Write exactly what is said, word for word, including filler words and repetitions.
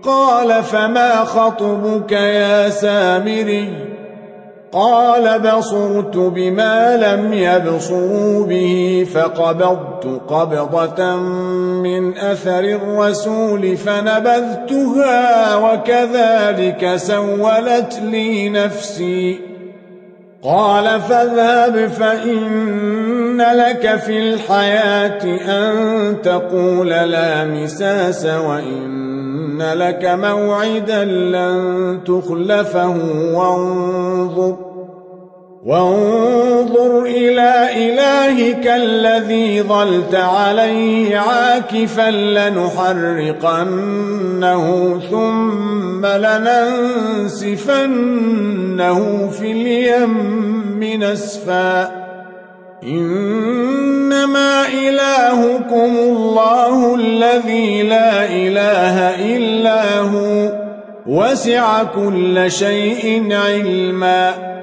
قال فما خطبك يا سامري قال بصرت بما لم يبصروا به فقبضت قبضة من أثر الرسول فنبذتها وكذلك سولت لي نفسي قال فاذهب فإن لك في الحياة أن تقول لا مساس وإن لك موعدا لن تخلفه وانظر وانظر إلى إلهك الذي ظلت عليه عاكفا لنحرقنه ثم لننسفنه في اليم نسفا إنما إلهكم الله الذي لا إله إلا هو وسع كل شيء علما